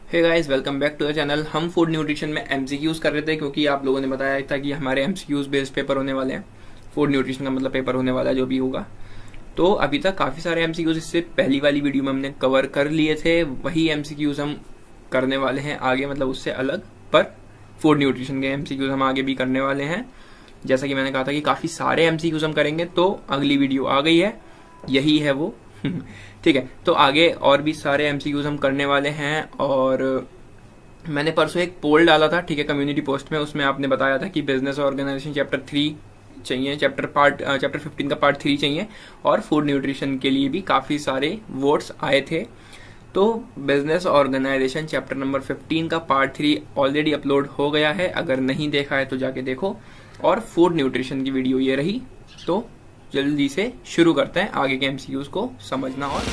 Hey guys, welcome back to the channel. हम food nutrition में MCQs कर रहे थे क्योंकि आप लोगों ने बताया था कि हमारे एमसीक्यूज बेस्ड पेपर होने वाले हैं। फूड न्यूट्रिशन का मतलब पेपर होने वाला है जो भी होगा। तो अभी तक काफी सारे एमसीक्यूज इससे पहली वाली वीडियो में हमने कवर कर लिए थे, वही एमसीक्यूज हम करने वाले हैं आगे, मतलब उससे अलग, पर फूड न्यूट्रिशन के एमसीक्यूज हम आगे भी करने वाले हैं। जैसा कि मैंने कहा था कि काफी सारे एमसीक्यूज हम करेंगे, तो अगली वीडियो आ गई है, यही है वो। ठीक है, तो आगे और भी सारे एमसीक्यूज हम करने वाले हैं। और मैंने परसों एक पोल डाला था, ठीक है, कम्युनिटी पोस्ट में। उसमें आपने बताया था कि बिजनेस ऑर्गेनाइजेशन चैप्टर 3 चाहिए, चैप्टर 15 का पार्ट 3 चाहिए, और फूड न्यूट्रिशन के लिए भी काफी सारे वोट्स आए थे। तो बिजनेस ऑर्गेनाइजेशन चैप्टर नंबर 15 का पार्ट 3 ऑलरेडी अपलोड हो गया है, अगर नहीं देखा है तो जाके देखो। और फूड न्यूट्रिशन की वीडियो ये रही, तो जल्दी से शुरू करते हैं आगे के एमसीक्यूज को समझना। और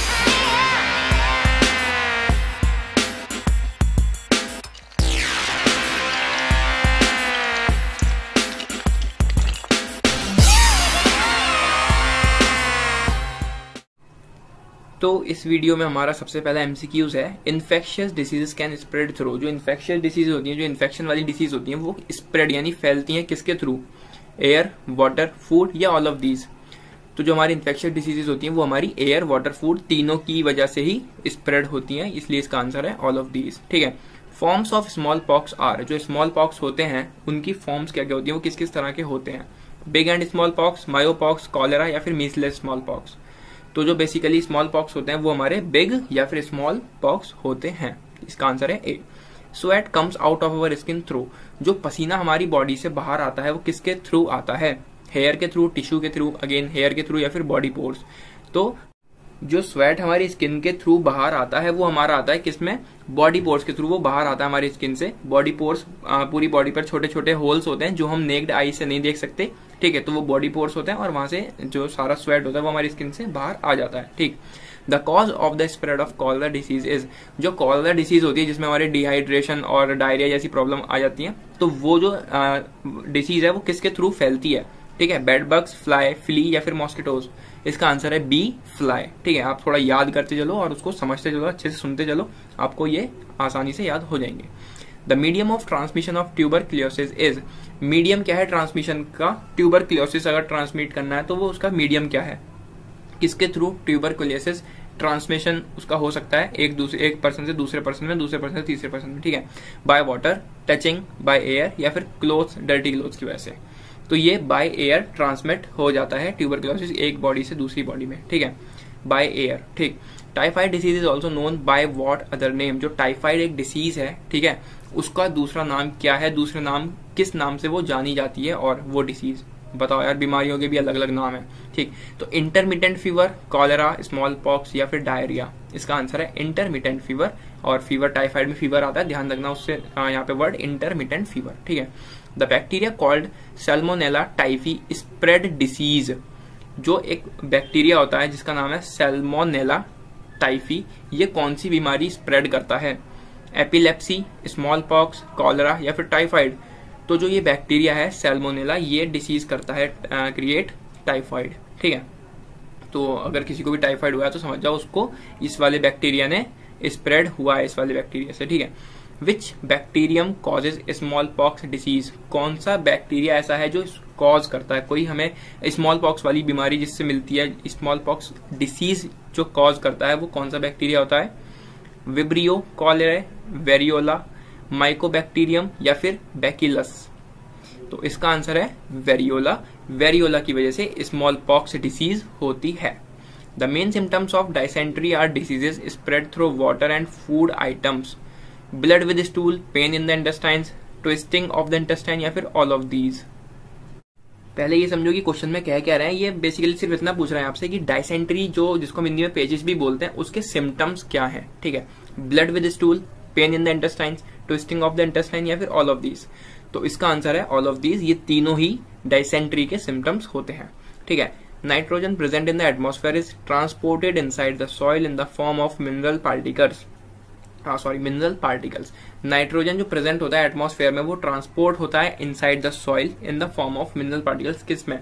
तो इस वीडियो में हमारा सबसे पहला एमसीक्यूज है, infectious diseases can spread through. जो इन्फेक्शियस डिसीज होती हैं, जो इन्फेक्शन वाली डिसीज होती हैं, वो स्प्रेड यानी फैलती हैं किसके थ्रू? एयर, वाटर, फूड या ऑल ऑफ दीज। तो जो हमारी इन्फेक्शियस डिसीजेज होती हैं वो हमारी एयर, वाटर, फूड तीनों की वजह से ही स्प्रेड होती हैं, इसलिए इसका आंसर है ऑल ऑफ दीज। ठीक है, forms of smallpox are. जो स्मॉल पॉक्स होते हैं उनकी फॉर्म्स क्या क्या होती है, वो किस किस तरह के होते हैं? Big and smallpox, myopox, cholera या फिर मीजलेस स्मॉल पॉक्स। तो जो बेसिकली स्मॉल पॉक्स होते हैं वो हमारे बिग या फिर स्मॉल पॉक्स होते हैं, इसका आंसर है A. Sweat comes out of our skin through. जो पसीना हमारी बॉडी से बाहर आता है वो किसके थ्रू आता है? हेयर के थ्रू, टिश्यू के थ्रू, अगेन हेयर के थ्रू या फिर बॉडी पोर्स। तो जो स्वेट हमारी स्किन के थ्रू बाहर आता है वो हमारा आता है किसमें? बॉडी पोर्स के थ्रू वो बाहर आता है हमारी स्किन से। बॉडी पोर्स, पूरी बॉडी पर छोटे छोटे होल्स होते हैं जो हम नेक्ड आई से नहीं देख सकते, ठीक है, तो वो बॉडी पोर्स होते हैं और वहां से जो सारा स्वेट होता है वो हमारी स्किन से बाहर आ जाता है। ठीक, the cause of the spread of cholera disease is. जो कॉलरा डिसीज होती है जिसमें हमारे डिहाइड्रेशन और डायरिया जैसी प्रॉब्लम आ जाती है, तो वो जो डिसीज है वो किसके थ्रू फैलती है? ठीक है, बेड बग्स, फ्लाई, फ्ली या फिर मॉस्किटोज। इसका आंसर है बी, फ्लाई। ठीक है, आप थोड़ा याद करते चलो और उसको समझते चलो, अच्छे से सुनते चलो, आपको ये आसानी से याद हो जाएंगे। The medium of transmission of tuberculosis is. Medium क्या है ट्रांसमिशन का? ट्यूबरक्लोसिस अगर ट्रांसमिट करना है तो वो उसका मीडियम क्या है? किसके थ्रू ट्यूबरक्लोसिस ट्रांसमिशन उसका हो सकता है? एक पर्सन से दूसरे पर्सन में, दूसरे पर्सन से तीसरे पर्सन में। ठीक है, by water, touching, by air या फिर क्लोथ्स, डर्टी क्लोथ्स की वजह से। तो ये बाय एयर ट्रांसमिट हो जाता है ट्यूबरक्लोसिस एक बॉडी से दूसरी बॉडी में। ठीक है, बाय एयर। ठीक, typhoid disease is also known by what other name. जो टाइफाइड एक डिसीज है, ठीक है, उसका दूसरा नाम क्या है? दूसरे नाम किस नाम से वो जानी जाती है? और वो डिसीज बताओ यार, बीमारियों के भी अलग अलग नाम है। ठीक, तो intermittent fever, cholera, smallpox या फिर डायरिया। इसका आंसर है इंटरमिटेंट फीवर। और फीवर, टाइफाइड में फीवर आता है, ध्यान रखना उससे यहाँ पे वर्ड इंटरमिटेंट फीवर। ठीक है, the bacteria called salmonella typhi spread disease. जो एक बैक्टीरिया होता है जिसका नाम है सैल्मोनेला टाइफी, ये कौन सी बीमारी स्प्रेड करता है? एपिलेप्सी, स्मॉल पॉक्स, कॉलेरा या फिर टाइफाइड। तो जो ये बैक्टीरिया है सैल्मोनेला, ये डिसीज करता है क्रिएट टाइफाइड। ठीक है, तो अगर किसी को भी टाइफाइड हुआ है तो समझ जाओ उसको इस वाले बैक्टीरिया ने स्प्रेड हुआ है, इस वाले बैक्टीरिया से। ठीक है, which bacterium causes smallpox disease. कौन सा बैक्टीरिया ऐसा है जो कॉज करता है? कोई हमें स्मॉल पॉक्स वाली बीमारी जिससे मिलती है, स्मॉल पॉक्स डिसीज जो कॉज करता है वो कौन सा बैक्टीरिया होता है? विब्रियो, कॉलेरा, वेरियोला, माइकोबैक्टीरियम या फिर बैकिलस। तो इसका आंसर है वेरियोला। वेरियोला की वजह से स्मॉल पॉक्स डिसीज होती है। The main symptoms of dysentery are diseases spread through water and food items. Blood with stool, pain in the intestines, twisting of the intestine या फिर ऑल ऑफ दीज। पहले ये समझो कि क्वेश्चन में क्या रहे हैं। ये बेसिकली सिर्फ इतना पूछ रहे हैं आपसे कि डायसेंट्री, जो जिसको हिंदी में पेजेस भी बोलते हैं, उसके सिम्टम्स क्या हैं। ठीक है, blood with stool, pain in the intestines, twisting of the intestine या फिर ऑल ऑफ दीज। तो इसका आंसर है ऑल ऑफ दीज। ये तीनों ही डायसेंट्री के सिम्टम्स होते हैं। ठीक है, nitrogen present in the atmosphere is transported inside the soil in the form of mineral particles. Mineral particles. Nitrogen जो प्रेजेंट होता है एटमॉस्फेयर में वो ट्रांसपोर्ट होता है inside the soil in the form of mineral particles. किसमें?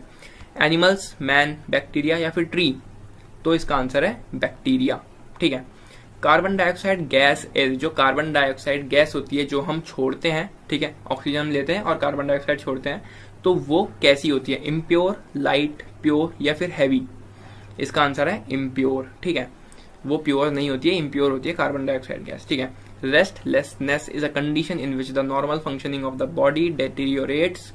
Animals, man, bacteria या फिर ट्री। तो इसका आंसर है बैक्टीरिया। ठीक है, कार्बन डाइऑक्साइड गैस इज, जो कार्बन डाइऑक्साइड गैस होती है जो हम छोड़ते हैं, ठीक है, ऑक्सीजन हम लेते हैं और कार्बन डाइऑक्साइड छोड़ते हैं, तो वो कैसी होती है, इम्प्योर, लाइट, प्योर या फिर हैवी। इसका आंसर है इम्प्योर, ठीक है, वो प्योर नहीं होती है, इम्प्योर होती है कार्बन डाइऑक्साइड गैस, ठीक है। Restlessness is a condition in which the normal functioning of the body deteriorates,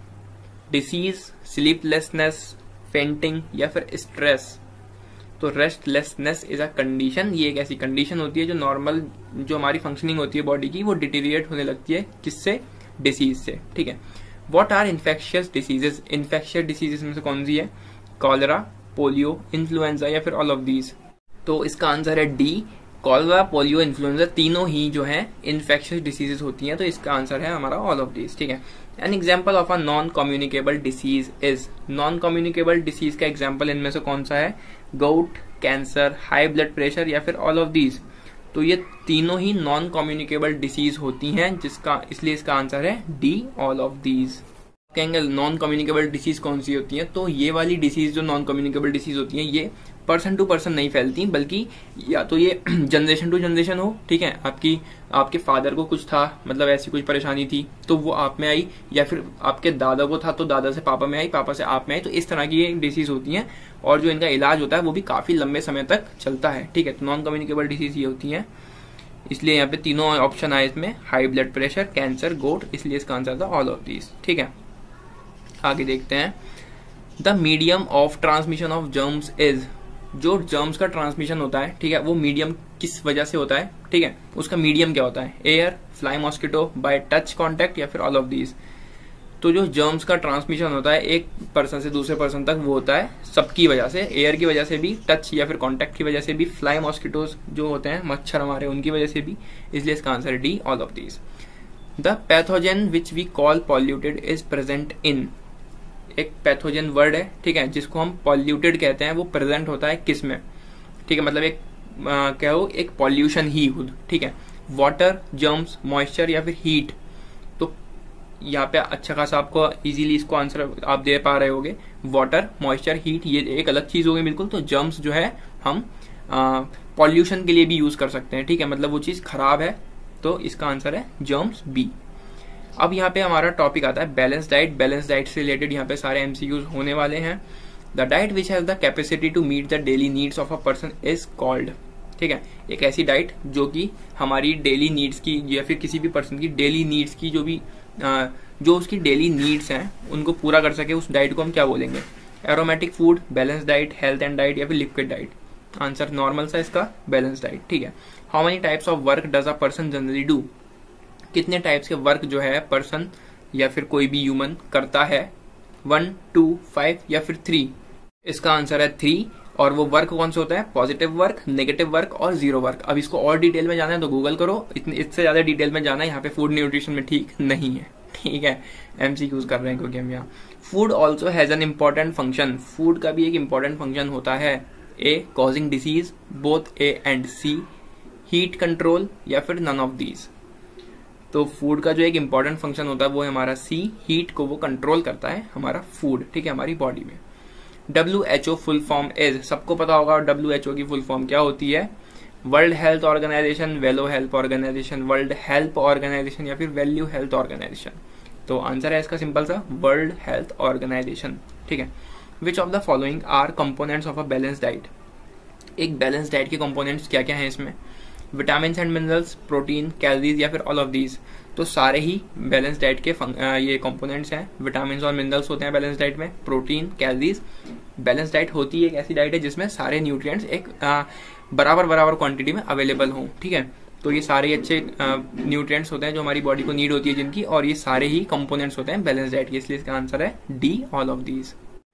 disease, sleeplessness, fainting या फिर स्ट्रेस। तो रेस्टलेसनेस इज अ कंडीशन, ये एक ऐसी कंडीशन होती है जो नॉर्मल जो हमारी फंक्शनिंग होती है बॉडी की वो डिटीरिएट होने लगती है, किससे, डिसीज से, ठीक है। What are infectious diseases, infectious diseases में से कौन सी है, कॉलरा, पोलियो, इन्फ्लुएंजा या फिर ऑल ऑफ दीज। तो इसका आंसर है डी, कॉलरा, पोलियो, इन्फ्लुएंजा तीनों ही जो है इन्फेक्शियस डिसीजेस होती हैं, तो इसका आंसर है हमारा ऑल ऑफ दीज, ठीक है। An example of a non communicable disease is, non communicable disease का एग्जाम्पल इनमें से कौन सा है, gout, cancer, high blood pressure या फिर ऑल ऑफ दीज। तो ये तीनों ही नॉन कम्युनिकेबल डिसीज होती हैं, जिसका इसलिए इसका आंसर है डी, ऑल ऑफ दीज। कहेंगे नॉन कम्युनिकेबल डिसीज कौन सी होती है, तो ये वाली डिसीज जो नॉन कम्युनिकेबल डिसीज होती है ये पर्सन टू पर्सन नहीं फैलती, बल्कि या तो ये जनरेशन टू जनरेशन हो, ठीक है, आपके फादर को कुछ था, मतलब ऐसी कुछ परेशानी थी तो वो आप में आई, या फिर आपके दादा को था तो दादा से पापा में आई, पापा से आप में आई, तो इस तरह की ये डिसीज होती हैं और जो इनका इलाज होता है वो भी काफी लंबे समय तक चलता है, ठीक है। तो नॉन कम्युनिकेबल डिसीज ये होती है, इसलिए यहाँ पे तीनों ऑप्शन आए इसमें, high blood pressure, cancer, gout, इसलिए इसका आंसर था ऑल ऑफ दीज, ठीक है। आगे देखते हैं, the medium of transmission of germs is, जो जर्म्स का ट्रांसमिशन होता है, ठीक है, वो मीडियम किस वजह से होता है, ठीक है, उसका मीडियम क्या होता है, air, fly mosquito, by touch contact या फिर ऑल ऑफ दीज। तो जो जर्म्स का ट्रांसमिशन होता है एक पर्सन से दूसरे पर्सन तक वो होता है सबकी वजह से, एयर की वजह से भी, टच या फिर कॉन्टेक्ट की वजह से भी, फ्लाई मॉस्किटोज जो होते हैं मच्छर हमारे उनकी वजह से भी, इसलिए इसका answer D, all of these. The pathogen which we call polluted is present in, एक पैथोजन वर्ड है, ठीक है, जिसको हम पॉल्यूटेड कहते हैं, वो प्रेजेंट होता है किस में, ठीक है, मतलब एक क्या हो, एक पॉल्यूशन ही खुद, ठीक है, वाटर, जर्म्स, मॉइस्चर या फिर हीट। तो यहाँ पे अच्छा खासा आपको इजीली इसको आंसर आप दे पा रहे होगे, वाटर, मॉइस्चर, हीट, ये एक अलग चीज होगी बिल्कुल। तो जर्म्स जो है हम पॉल्यूशन के लिए भी यूज कर सकते हैं, ठीक है, मतलब वो चीज खराब है, तो इसका आंसर है जर्म्स, बी। अब यहाँ पे हमारा टॉपिक आता है बैलेंस डाइट। बैलेंस डाइट से रिलेटेड यहाँ पे सारे एमसीक्यूज होने वाले हैं। The diet which has the capacity to meet the daily needs of a person is called, ठीक है, एक ऐसी डाइट जो कि हमारी डेली नीड्स की या फिर किसी भी पर्सन की डेली नीड्स की जो उसकी डेली नीड्स हैं उनको पूरा कर सके, उस डाइट को हम क्या बोलेंगे, aromatic food, balance diet, health and diet या फिर लिक्विड डाइट। आंसर नॉर्मल सा इसका बैलेंस डाइट, ठीक है। How many types of work does a person generally do, कितने टाइप्स के वर्क जो है पर्सन या फिर कोई भी ह्यूमन करता है, 1, 2, 5 या फिर 3। इसका आंसर है 3। और वो वर्क कौन सा होता है, पॉजिटिव वर्क, नेगेटिव वर्क और जीरो वर्क। अब इसको और डिटेल में जाना है तो गूगल करो, इससे ज्यादा डिटेल में जाना है यहाँ पे फूड न्यूट्रिशन में ठीक नहीं है, ठीक है, एमसीक्यूज कर रहे हैं क्योंकि हम यहाँ। Food also has an important function, food का भी एक इम्पोर्टेंट फंक्शन होता है, A causing disease, both A and C, heat control या फिर नन ऑफ दीज। तो फूड का जो एक इम्पॉर्टेंट फंक्शन होता है वो है हमारा सी, हीट को वो कंट्रोल करता है हमारा फूड, ठीक है, हमारी बॉडी में। WHO फुल फॉर्म इज, सबको पता होगा WHO की फुल फॉर्म क्या होती है, world health organisation, velo health organisation, world health organisation या फिर वैल्यू हेल्थ ऑर्गेनाइजेशन। तो आंसर है इसका सिंपल सा वर्ल्ड हेल्थ ऑर्गेनाइजेशन, ठीक है। Which of the following are components of a balance diet, एक बैलेंस डाइट के कंपोनेंट्स क्या क्या हैं इसमें, vitamin and minerals, protein, calories या फिर ऑल ऑफ दीज। तो सारे ही बैलेंस डाइट के ये कंपोनेंट्स हैं, विटामिन और मिनरल्स होते हैं बैलेंस डाइट में, प्रोटीन, कैलोरीज। बैलेंस डाइट होती है एक ऐसी डाइट है जिसमें सारे न्यूट्रिएंट्स एक बराबर क्वांटिटी में अवेलेबल हों, ठीक है। तो ये सारे अच्छे न्यूट्रिएंट्स होते हैं जो हमारी बॉडी को नीड होती है जिनकी, और ये सारे ही कंपोनेंट्स होते हैं बैलेंस डाइट के, इसलिए इसका आंसर है D, all of these.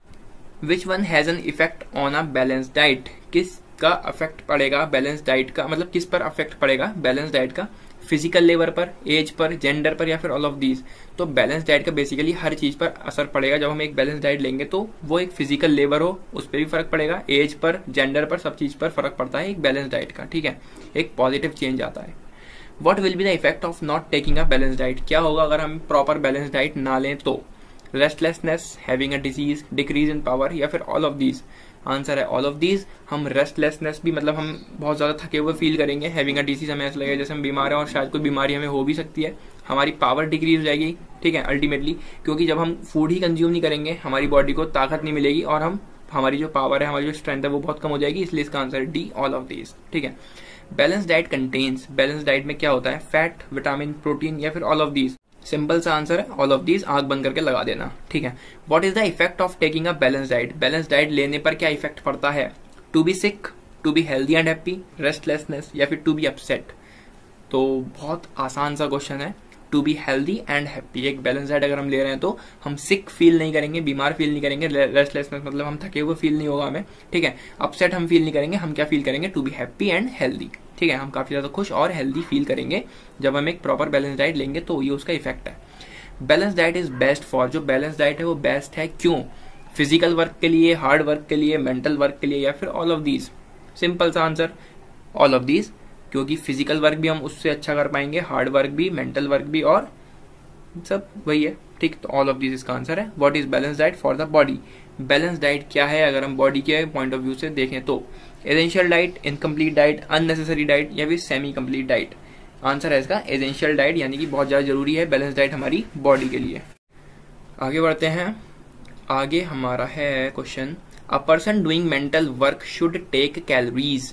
Which one has an effect on a balance diet, किस का अफेक्ट पड़ेगा बैलेंस डाइट का, मतलब किस पर अफेक्ट पड़ेगा बैलेंस डाइट का, फिजिकल लेवल पर, एज पर, जेंडर पर या फिर ऑल ऑफ दीज। तो बैलेंस डाइट का बेसिकली हर चीज पर असर पड़ेगा। जब हम एक बैलेंस डाइट लेंगे तो वो एक फिजिकल लेवल हो उस पर भी फर्क पड़ेगा, एज पर, जेंडर पर, सब चीज पर फर्क पड़ता है एक बैलेंस डाइट का, ठीक है, एक पॉजिटिव चेंज आता है। What will be the effect of not taking a balance diet, क्या होगा अगर हम प्रॉपर बैलेंस डाइट ना लें तो, restlessness, having a disease, decrease in power या फिर ऑल ऑफ दीज। आंसर है ऑल ऑफ दीज। हम रेस्टलेसनेस भी, मतलब हम बहुत ज्यादा थके हुए फील करेंगे। हैविंग अ डिसीज, हमें ऐसा लगेगा जैसे हम बीमार हैं और शायद कोई बीमारी हमें हो भी सकती है। हमारी पावर डिक्रीज हो जाएगी, ठीक है, अल्टीमेटली, क्योंकि जब हम फूड ही कंज्यूम नहीं करेंगे हमारी बॉडी को ताकत नहीं मिलेगी और हमारी जो पावर है, हमारी जो स्ट्रेंथ है वो बहुत कम हो जाएगी। इसलिए इसका आंसर है डी, ऑल ऑफ दीज, ठीक है। Balance diet contains, balance diet में क्या होता है? फैट, विटामिन, प्रोटीन या फिर ऑल ऑफ दीज। सिंपल सा आंसर है ऑल ऑफ दीज, आंख बंद करके लगा देना, ठीक है। What is the effect of taking a balance diet? Balance diet लेने पर क्या इफेक्ट पड़ता है? To be sick, to be healthy and happy, restlessness या फिर टू बी अपसेट। तो बहुत आसान सा क्वेश्चन है, to be healthy and happy. एक बैलेंस डाइट अगर हम ले रहे हैं तो हम सिक फील नहीं करेंगे, बीमार फील नहीं करेंगे, रेस्टलेसनेस मतलब हम थके हुए फील नहीं होगा हमें, ठीक है। अपसेट हम फील नहीं करेंगे, हम क्या फील करेंगे? To be happy and healthy, ठीक है। हम काफी ज्यादा खुश और हेल्दी फील करेंगे जब हम एक प्रॉपर बैलेंस डाइट लेंगे, तो ये उसका इफेक्ट है। Balance diet is best for, जो बैलेंस डाइट है वो बेस्ट है क्यों? फिजिकल वर्क के लिए, हार्ड वर्क के लिए, मेंटल वर्क के लिए या फिर ऑल ऑफ दीज? सिंपल सा आंसर ऑल ऑफ दीज, क्योंकि फिजिकल वर्क भी हम उससे अच्छा कर पाएंगे, हार्ड वर्क भी, मेंटल वर्क भी, और सब वही है, ठीक। तो ऑल ऑफ दिस इसका आंसर है। What is balance diet for the body? Balance diet क्या है अगर हम बॉडी के पॉइंट ऑफ व्यू से देखें तो? Essential diet, incomplete diet, unnecessary diet या फिर सेमी कंप्लीट डाइट? आंसर है इसका एसेंशियल डाइट, यानी कि बहुत ज्यादा जरूरी है बैलेंस डाइट हमारी बॉडी के लिए। आगे बढ़ते हैं। आगे हमारा है question, a person doing mental work should take calories.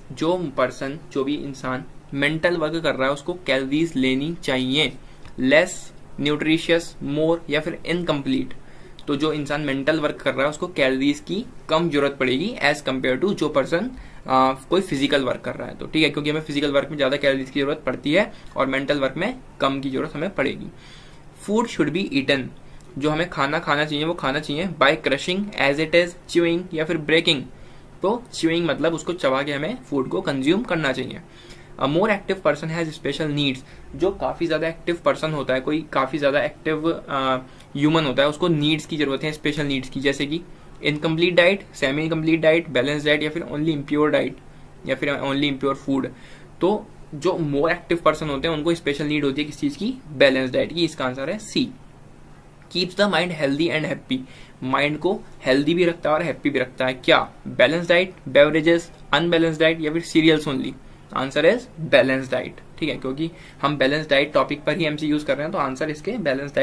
जो भी इंसान मेंटल वर्क कर रहा है उसको कैलोरीज लेनी चाहिए। लेस, न्यूट्रिशियस, मोर या फिर इनकम्प्लीट? तो जो इंसान मेंटल वर्क कर रहा है उसको कैलोरीज की कम जरूरत पड़ेगी एज कम्पेयर टू जो पर्सन कोई फिजिकल वर्क कर रहा है, तो ठीक है, क्योंकि हमें फिजिकल वर्क में ज्यादा कैलोरीज की जरूरत पड़ती है और मेंटल वर्क में कम की जरूरत हमें पड़ेगी। फूड शुड बी ईटन, जो हमें खाना चाहिए वो खाना चाहिए by crushing, as it is, chewing या फिर ब्रेकिंग? तो च्यूइंग मतलब उसको चबा के हमें फूड को कंज्यूम करना चाहिए। A more active person has special needs, जो काफी ज्यादा एक्टिव पर्सन होता है, कोई काफी ज्यादा एक्टिव ह्यूमन होता है, उसको नीड्स की जरूरत है, स्पेशल नीड्स की, जैसे कि incomplete diet, semi complete diet, balance diet या फिर ओनली इम्प्योर डाइट या फिर ओनली इम्प्योर फूड? तो जो मोर एक्टिव पर्सन होते हैं उनको स्पेशल नीड होती है किस चीज की? बैलेंस डाइट की। इसका आंसर है C. Keeps the mind healthy and happy, mind को हेल्दी भी रखता है और हैप्पी भी रखता है, क्या? Balance diet, beverages, unbalance diet या फिर cereals only? Answer is balance diet, ठीक है, क्योंकि हम बैलेंस डाइट टॉपिक पर ही एमसी यूज कर रहे हैं तो आंसर इसके बैलेंस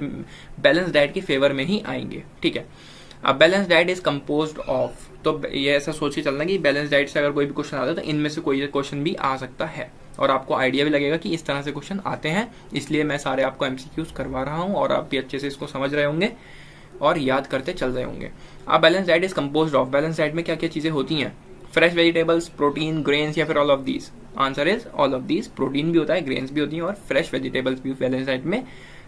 डाइट के फेवर में ही आएंगे, ठीक है। अब balance diet is composed of, तो ये ऐसा सोच के चलना कि बैलेंस डाइट से अगर कोई भी क्वेश्चन आता है तो इनमें से कोई क्वेश्चन भी आ सकता है और आपको आइडिया भी लगेगा कि इस तरह से क्वेश्चन आते हैं, इसलिए मैं सारे आपको एमसीक्यूज करवा रहा हूं और आप भी अच्छे से इसको समझ रहे होंगे और याद करते चल रहे होंगे। अब balance diet is composed of, balance diet में क्या क्या चीजें होती हैं? फ्रेश वेजिटेबल्स, प्रोटीन, ग्रेन्स या फिर all of these? Answer is all of these. Protein भी होता है, ग्रेन्स भी होती हैं और फ्रेश वेजिटेबल्स भी बैलेंस डाइट में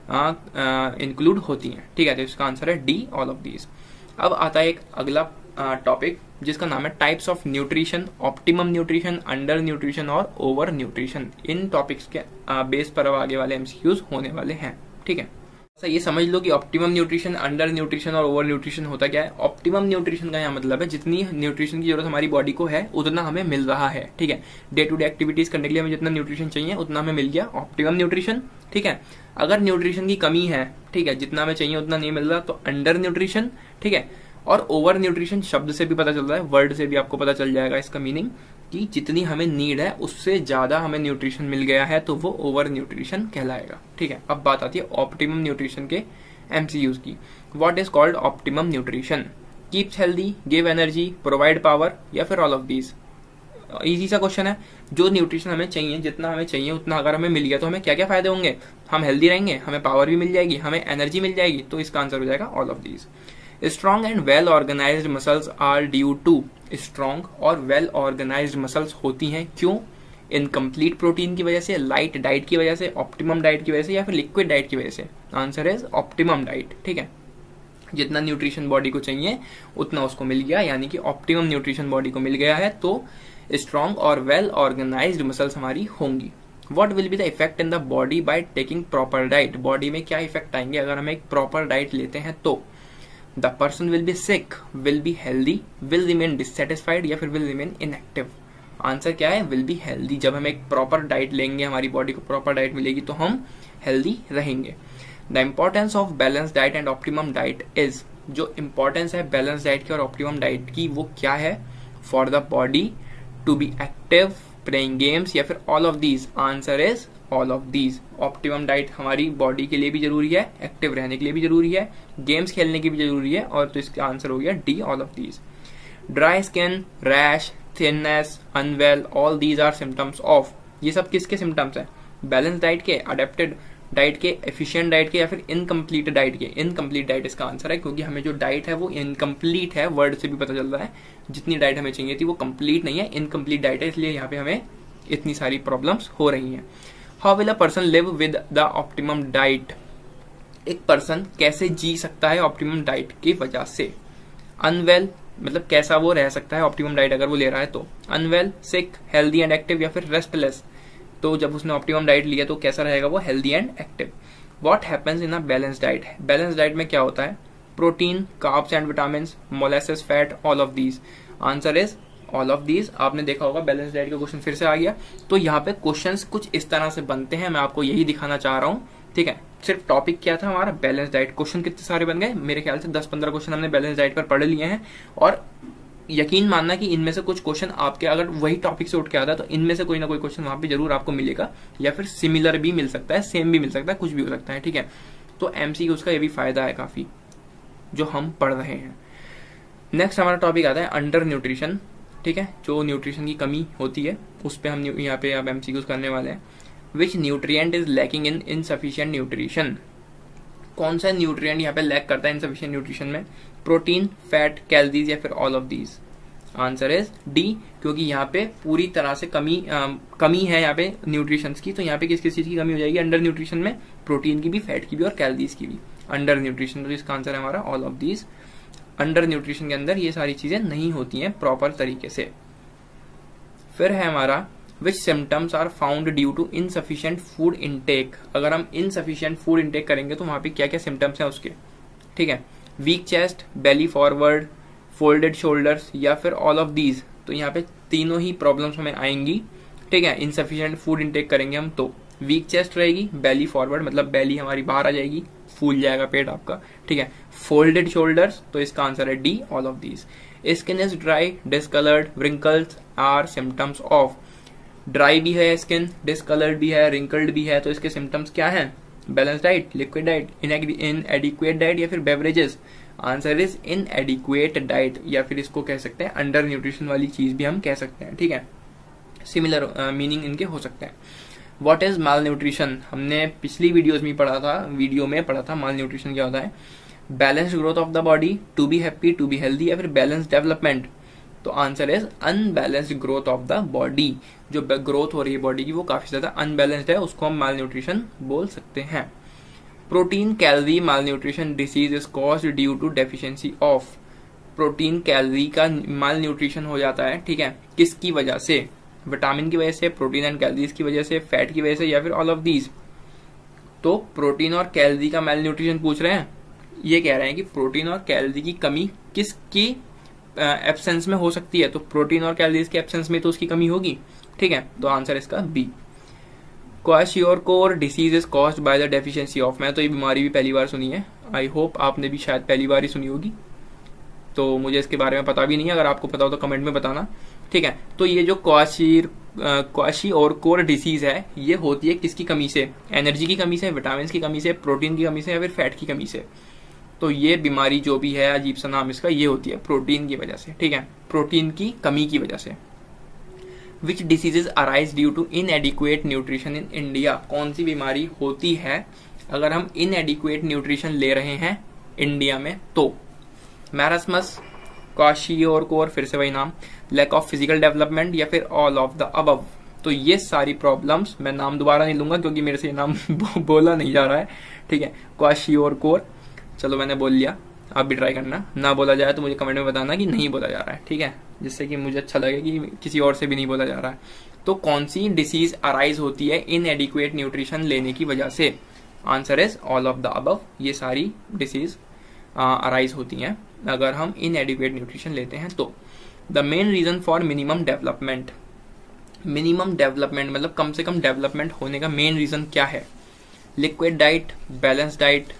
इंक्लूड होती हैं, ठीक है। तो इसका आंसर है डी, ऑल ऑफ दीज। अब आता है एक अगला टॉपिक जिसका नाम है types of nutrition, optimum nutrition, under nutrition और ओवर न्यूट्रिशन। इन टॉपिक्स के बेस पर आगे वाले एमसीक्यूज होने वाले हैं, ठीक है। ये समझ लो कि ऑप्टिमम न्यूट्रिशन, अंडर न्यूट्रिशन और ओवर न्यूट्रिशन होता क्या है। ऑप्टिमम न्यूट्रिशन का यहाँ मतलब है जितनी न्यूट्रिशन की जरूरत हमारी बॉडी को है उतना हमें मिल रहा है, ठीक है। डे टू डे एक्टिविटीज करने के लिए हमें जितना न्यूट्रिशन चाहिए उतना हमें मिल गया, ऑप्टिमम न्यूट्रिशन, ठीक है। अगर न्यूट्रिशन की कमी है, ठीक है, जितना हमें चाहिए उतना नहीं मिल रहा, तो अंडर न्यूट्रिशन, ठीक है। और ओवर न्यूट्रिशन शब्द से भी पता चल रहा है, वर्ड से भी आपको पता चल जाएगा इसका मीनिंग कि जितनी हमें नीड है उससे ज्यादा हमें न्यूट्रिशन मिल गया है तो वो ओवर न्यूट्रिशन कहलाएगा, ठीक है। अब बात आती है ऑप्टिमम न्यूट्रिशन के एमसीयूज की। What is called optimum nutrition? Keeps healthy, give energy, provide power या फिर ऑल ऑफ दीज? इजी सा क्वेश्चन है। जो न्यूट्रिशन हमें चाहिए, जितना हमें चाहिए उतना अगर हमें मिल गया तो हमें क्या क्या फायदे होंगे? हम हेल्दी रहेंगे, हमें पावर भी मिल जाएगी, हमें एनर्जी मिल जाएगी, तो इसका आंसर हो जाएगा all of these. Strong and well organized muscles are due to, strong और वेल ऑर्गेनाइज्ड मसल्स होती हैं क्यों? इनकम्प्लीट प्रोटीन की वजह से, लाइट डाइट की वजह से, ऑप्टिमम डाइट की वजह से या फिर लिक्विड डाइट की वजह से? आंसर इज ऑप्टिमम डाइट, ठीक है। जितना न्यूट्रिशन बॉडी को चाहिए उतना उसको मिल गया, यानी कि ऑप्टिमम न्यूट्रिशन बॉडी को मिल गया है, तो स्ट्रॉन्ग और वेल ऑर्गेनाइज्ड मसल्स हमारी होंगी। What will be the effect in the body by taking proper diet? Body में क्या इफेक्ट आएंगे अगर हम एक प्रॉपर डाइट लेते हैं तो? The person will be sick, will be healthy, will remain dissatisfied या फिर will remain inactive? आंसर क्या है? will be healthy। जब हम एक प्रॉपर डाइट लेंगे, हमारी बॉडी को प्रॉपर डाइट मिलेगी तो हम हेल्दी रहेंगे। The importance of balanced diet and optimum diet is, जो इंपॉर्टेंस है बैलेंस डाइट की और ऑप्टिमम डाइट की वो क्या है? For the body to be active, playing games, या फिर all of these? Answer is all of these. Optimum diet हमारी बॉडी के लिए भी जरूरी है, एक्टिव रहने के लिए भी जरूरी है, गेम्स खेलने की भी जरूरी है, और तो इसका आंसर हो गया D, all of these. Dry skin, rash, thinness, unwell, all these are symptoms of. ये सब किसके सिम्टम्स हैं? बैलेंस डाइट के, अडेप्टेड डाइट के, एफिशिएंट डाइट के, या फिर इनकम्प्लीट डाइट के? इनकम्प्लीट डाइट इसका आंसर है, क्योंकि हमें जो डाइट है वो इनकम्प्लीट है, वर्ड से भी पता चल रहा है। जितनी डाइट हमें चाहिए थी वो कंप्लीट नहीं है, इनकम्प्लीट डाइट है, इसलिए यहाँ पे हमें इतनी सारी प्रॉब्लम्स हो रही हैं। How will a person live with the optimum diet? एक पर्सन कैसे जी सकता है ऑप्टिमम डाइट की वजह से? अनवेल मतलब कैसा वो रह सकता है ऑप्टिमम डाइट अगर वो ले रहा है तो? Unwell, sick, healthy and active, या फिर रेस्टलेस? तो जब उसने ऑप्टिमम डाइट लिया तो कैसा रहेगा वो? Healthy and active. What happens in a balance diet? Balance diet में क्या होता है? Protein, carbs and vitamin, molasses, fat, all of these. Answer is all of these. आपने देखा होगा बैलेंस डाइट का क्वेश्चन फिर से आ गया। तो यहाँ पे क्वेश्चंस कुछ इस तरह से बनते हैं, मैं आपको यही दिखाना चाह रहा हूँ, ठीक है। सिर्फ टॉपिक क्या था हमारा? Balance diet. क्वेश्चन कितने सारे बन गए? मेरे ख्याल से 10-15 क्वेश्चन हमने बैलेंस डाइट पर पढ़ लिए हैं, और यकीन मानना कि इनमें से कुछ क्वेश्चन आपके अगर वही टॉपिक से उठ के आता है तो इनमें से कोई ना कोई क्वेश्चन वहां पे जरूर आपको मिलेगा, या फिर सिमिलर भी मिल सकता है, सेम भी मिल सकता है, कुछ भी हो सकता है, ठीक है। तो एमसीक्यूज का ये भी फायदा है काफी जो हम पढ़ रहे हैं। नेक्स्ट हमारा टॉपिक आता है अंडर न्यूट्रिशन, ठीक है। जो न्यूट्रिशन की कमी होती है उस पर हम यहाँ पे अब एमसीक्यूज करने वाले हैं। Which nutrient is lacking in insufficient nutrition? कौन सा न्यूट्रिएंट यहाँ पे लैक करता है इनसफिशिएंट न्यूट्रिशन में? प्रोटीन, फैट, कैलोरीज, या फिर all of these? Answer is D, क्योंकि यहाँ पे पूरी तरह से कमी है यहाँ पे न्यूट्रिशन की। तो यहाँ पे किस किस चीज की कमी हो जाएगी अंडर न्यूट्रिशन में? प्रोटीन की भी, फैट की भी, और कैलोरीज की भी। अंडर न्यूट्रिशन, तो इसका आंसर है हमारा all of these. Under nutrition के अंदर ये सारी चीजें नहीं होती हैं प्रॉपर तरीके से। फिर है हमारा which symptoms are found due to insufficient food intake? अगर हम इनसफिशिएंट फूड इनटेक करेंगे तो वहां पे क्या क्या सिम्टम्स हैं उसके, ठीक है। Weak chest, belly forward, folded shoulders, या फिर ऑल ऑफ दीज? तो यहाँ पे तीनों ही प्रॉब्लम्स हमें आएंगी, ठीक है। इनसफिशिएंट फूड इनटेक करेंगे हम तो वीक चेस्ट रहेगी, बेली फॉरवर्ड मतलब बेली हमारी बाहर आ जाएगी, फूल जाएगा पेट आपका, ठीक है। फोल्डेड शोल्डर्स, तो इसका आंसर है D, all of these. Skin is dry, discoloured, wrinkles are symptoms of? Dry भी है स्किन, डिसकलर्ड भी है, रिंकल्ड भी है, तो इसके सिम्टम्स क्या हैं? Balance diet, liquid diet, inadequate diet, या फिर beverages? Answer is inadequate diet, या फिर इसको कह सकते हैं अंडर न्यूट्रिशन वाली चीज भी हम कह सकते हैं, ठीक है। सिमिलर मीनिंग इनके हो सकते हैं। What is malnutrition? हमने पिछली वीडियो में पढ़ा था माल न्यूट्रिशन क्या होता है। Balanced growth of the body, to be happy, to be healthy, या फिर बैलेंस डेवलपमेंट? तो answer is unbalanced growth of the body. जो ग्रोथ हो रही है बॉडी की वो काफी ज्यादा अनबैलेंस्ड है, उसको हम माल न्यूट्रिशन बोल सकते हैं। Protein calorie malnutrition disease is caused due to deficiency of? Protein calorie का माल न्यूट्रिशन हो जाता है, ठीक है, किसकी वजह से? विटामिन की वजह से, प्रोटीन एंड कैलोरीज की वजह से, फैट की वजह से, या फिर ऑल ऑफ दीज? तो प्रोटीन और कैलोरी का माल न्यूट्रिशन पूछ रहे हैं, ये कह रहे हैं कि प्रोटीन और कैलोरी की कमी किसकी एब्सेंस में हो सकती है? तो प्रोटीन और कैलोरीज के एब्सेंस में तो उसकी कमी होगी, ठीक है। तो आंसर इसका B. Kwashiorkor disease is caused by the deficiency of? मैं तो ये बीमारी भी पहली बार सुनी है, आई होप आपने भी शायद पहली बार ही सुनी होगी, तो मुझे इसके बारे में पता भी नहीं है, अगर आपको पता हो तो कमेंट में बताना, ठीक है। तो ये जो क्वाशियोरकोर डिसीज है ये होती है किसकी कमी से? एनर्जी की कमी से, विटामिन की कमी से, प्रोटीन की कमी से, या फिर फैट की कमी से? तो ये बीमारी जो भी है, अजीब सा नाम इसका, ये होती है प्रोटीन की वजह से, ठीक है, प्रोटीन की कमी की वजह से। Which diseases arise due to inadequate nutrition in India? कौन सी बीमारी होती है अगर हम इनएडिक्वेट न्यूट्रिशन ले रहे हैं इंडिया में? तो मैरास्मस, क्वाशियोरकोर, फिर से वही नाम, लैक ऑफ फिजिकल डेवलपमेंट, या फिर ऑल ऑफ द अबव? तो ये सारी प्रॉब्लम्स, मैं नाम दोबारा नहीं लूंगा क्योंकि मेरे से ये नाम बोला नहीं जा रहा है, ठीक है। क्वाशियोरकोर, चलो मैंने बोल लिया, आप भी ट्राई करना, ना बोला जाए तो मुझे कमेंट में बताना कि नहीं बोला जा रहा है, ठीक है, जिससे कि मुझे अच्छा लगे कि किसी और से भी नहीं बोला जा रहा है। तो कौन सी डिसीज अराइज होती है इनएडिक्वेट न्यूट्रिशन लेने की वजह से? Answer is all of the above. ये सारी डिसीज अराइज होती हैं अगर हम इनएडिक्वेट न्यूट्रिशन लेते हैं तो। The main reason for minimum development? Minimum development मतलब कम से कम डेवलपमेंट होने का मेन रीजन क्या है? Liquid diet, balance diet,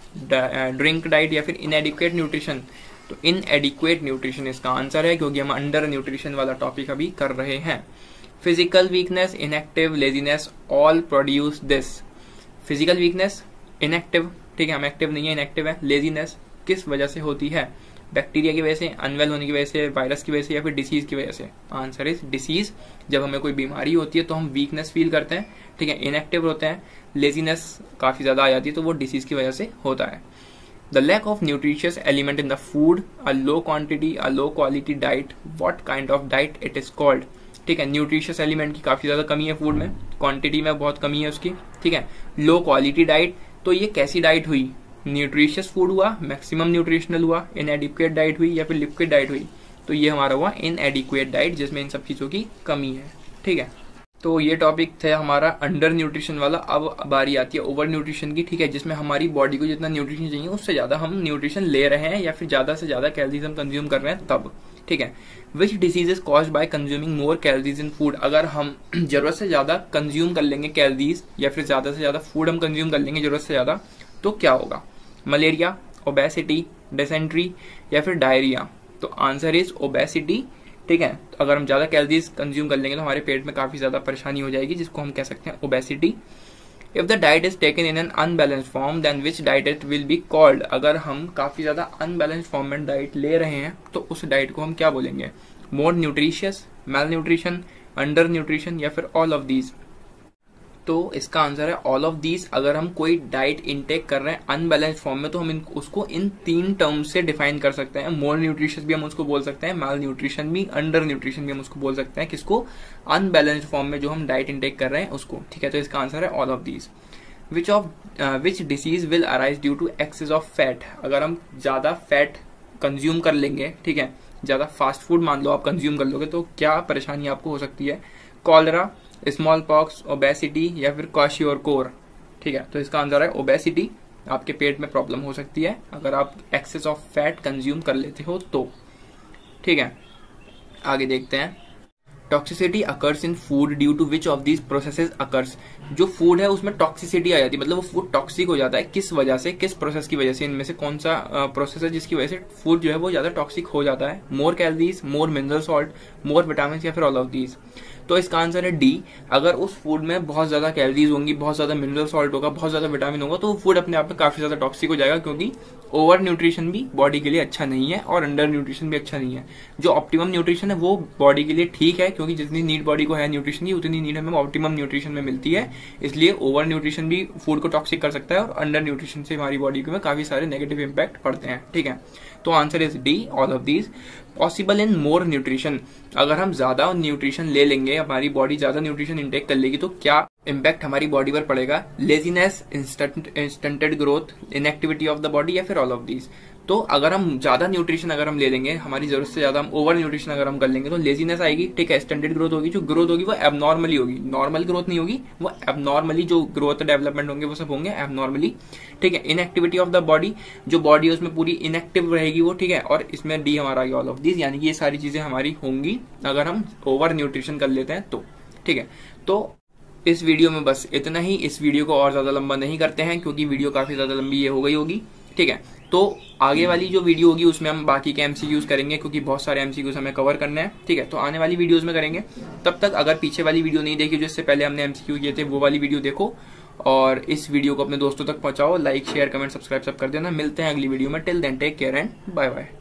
drink diet या फिर इनएडिक्वेट न्यूट्रिशन, तो इनएडिक्वेट न्यूट्रिशन इसका आंसर है, क्योंकि हम अंडर न्यूट्रिशन वाला टॉपिक अभी कर रहे हैं। Physical weakness, inactive, laziness, all produce this. Physical weakness, inactive, ठीक है, हम एक्टिव नहीं है, इनएक्टिव है। लेजीनेस किस वजह से होती है? बैक्टीरिया की वजह से, अनवेल होने की वजह से, वायरस की वजह से, या फिर डिसीज की वजह से? Answer is disease. जब हमें कोई बीमारी होती है तो हम वीकनेस फील करते हैं, ठीक है, इनएक्टिव होते हैं, लेजीनेस काफी ज्यादा आ जाती है, तो वो डिसीज की वजह से होता है। The lack of nutritious element in the food, a low quantity, a low quality diet, what kind of diet it is called? ठीक है, न्यूट्रिशियस एलिमेंट की काफी ज्यादा कमी है फूड में, क्वांटिटी में बहुत कमी है उसकी, ठीक है। लो क्वालिटी डाइट, तो ये कैसी डाइट हुई? न्यूट्रिशियस फूड हुआ, मैक्सिमम न्यूट्रिशनल हुआ, इनएडिक्वेट डाइट हुई, या फिर लिक्विड डाइट हुई? तो ये हमारा हुआ इनएडिक्वेट डाइट, जिसमें इन सब चीजों की कमी है, ठीक है। तो ये टॉपिक था हमारा अंडर न्यूट्रिशन वाला। अब बारी आती है ओवर न्यूट्रिशन की, ठीक है, जिसमें हमारी बॉडी को जितना न्यूट्रिशन चाहिए उससे ज्यादा हम न्यूट्रिशन ले रहे हैं, या फिर ज्यादा से ज्यादा कैलोरीज हम कंज्यूम कर रहे हैं तब, ठीक है। Which disease is caused by consuming more calories in food? अगर हम जरूरत से ज्यादा कंज्यूम कर लेंगे कैलोरीज, या फिर ज्यादा से ज्यादा फूड हम कंज्यूम कर लेंगे जरूरत से ज्यादा, तो क्या होगा? मलेरिया, ओबेसिटी, डिसेंट्री, या फिर डायरिया? तो आंसर इज ओबेसिटी, ठीक है। तो अगर हम ज्यादा कैलोरीज कंज्यूम कर लेंगे तो हमारे पेट में काफी ज्यादा परेशानी हो जाएगी, जिसको हम कह सकते हैं obesity. If the diet is taken in an unbalanced form then which diet it will be called? अगर हम काफी ज्यादा अनबैलेंस्ड फॉर्म में डाइट ले रहे हैं तो उस डाइट को हम क्या बोलेंगे? More nutritious, malnutrition, under nutrition, या फिर ऑल ऑफ दीज? तो इसका आंसर है ऑल ऑफ दीज। अगर हम कोई डाइट इनटेक कर रहे हैं अनबैलेंस्ड फॉर्म में तो हम उसको इन 3 टर्म्स से डिफाइन कर सकते हैं। मोर न्यूट्रिशियस भी हम उसको बोल सकते हैं, मेल न्यूट्रिशन भी, अंडर न्यूट्रिशन भी हम उसको बोल सकते हैं। किसको? अनबैलेंस्ड फॉर्म में जो हम डाइट इनटेक कर रहे हैं उसको, ठीक है। तो इसका आंसर है all of these. Which disease will arise due to excess of fat? अगर हम ज्यादा फैट कंज्यूम कर लेंगे, ठीक है, ज्यादा फास्ट फूड मान लो आप कंज्यूम कर लोगे, तो क्या परेशानी आपको हो सकती है? कॉलरा, स्मॉल पॉक्स, ओबेसिटी, या फिर क्वाशियोरकोर? ठीक है, तो इसका आंसर है ओबेसिटी। आपके पेट में प्रॉब्लम हो सकती है अगर आप एक्सेस ऑफ फैट कंज्यूम कर लेते हो तो, ठीक है। आगे देखते हैं। Toxicity occurs in food due to which of these processes occurs? जो फूड है उसमें टॉक्सिसिटी आ जाती है, मतलब वो फूड टॉक्सिक हो जाता है, किस वजह से, किस प्रोसेस की वजह से? इनमें से कौन सा प्रोसेस है जिसकी वजह से फूड जो है वो ज्यादा टॉक्सिक हो जाता है? More calories, more mineral salt, more vitamin, या फिर ऑल ऑफ दीज? तो इसका आंसर है डी। अगर उस फूड में बहुत ज्यादा कैलोरीज होंगी, बहुत ज्यादा मिनरल सॉल्ट होगा, बहुत ज्यादा विटामिन होगा, तो वो फूड अपने आप में काफी ज्यादा टॉक्सिक हो जाएगा, क्योंकि ओवर न्यूट्रिशन भी बॉडी के लिए अच्छा नहीं है और अंडर न्यूट्रिशन भी अच्छा नहीं है। जो ऑप्टिमम न्यूट्रिशन है वो बॉडी के लिए ठीक है, क्योंकि जितनी नीड बॉडी को है न्यूट्रिशन की उतनी नीड हमें ऑप्टिमम न्यूट्रिशन में मिलती है। इसलिए ओवर न्यूट्रिशन भी फूड को टॉक्सिक कर सकता है और अंडर न्यूट्रिशन से हमारी बॉडी में काफी सारे नेगेटिव इंपैक्ट पड़ते हैं, ठीक है। तो answer is D, all of these. Possible in more nutrition? अगर हम ज्यादा न्यूट्रिशन ले लेंगे, हमारी बॉडी ज्यादा न्यूट्रिशन इंटेक कर लेगी, तो क्या इम्पैक्ट हमारी बॉडी पर पड़ेगा? Laziness, stunted growth, inactivity of the body, या फिर ऑल ऑफ दीज? तो अगर हम ज्यादा न्यूट्रिशन अगर हम ले लेंगे, हमारी जरूरत से ज्यादा हम ओवर न्यूट्रिशन अगर हम कर लेंगे, तो लेजीनेस आएगी, ठीक है, स्टंटेड ग्रोथ होगी, जो ग्रोथ होगी वो एबनॉर्मली होगी, नॉर्मल ग्रोथ नहीं होगी, वो एबनॉर्मली जो ग्रोथ डेवलपमेंट होंगे वो सब होंगे एबनॉर्मली, ठीक है। इनएक्टिविटी ऑफ द बॉडी, जो बॉडी है उसमें पूरी इनएक्टिव रहेगी वो, ठीक है। और इसमें डी हमारा ऑल ऑफ दीज, यानी कि ये सारी चीजें हमारी होंगी अगर हम ओवर न्यूट्रिशन कर लेते हैं तो, ठीक है। तो इस वीडियो में बस इतना ही। इस वीडियो को और ज्यादा लंबा नहीं करते हैं, क्योंकि वीडियो काफी ज्यादा लंबी ये हो गई होगी, ठीक है। तो आगे वाली जो वीडियो होगी उसमें हम बाकी के एमसीक्यूज करेंगे, क्योंकि बहुत सारे एमसीक्यूज हमें कवर करने हैं, ठीक है। तो आने वाली वीडियोस में करेंगे। तब तक अगर पीछे वाली वीडियो नहीं देखी, जिससे पहले हमने एमसीक्यू किए थे, वो वाली वीडियो देखो और इस वीडियो को अपने दोस्तों तक पहुंचाओ। लाइक, शेयर, कमेंट, सब्सक्राइब सब कर देना। मिलते हैं अगली वीडियो में। Till then take care and bye bye.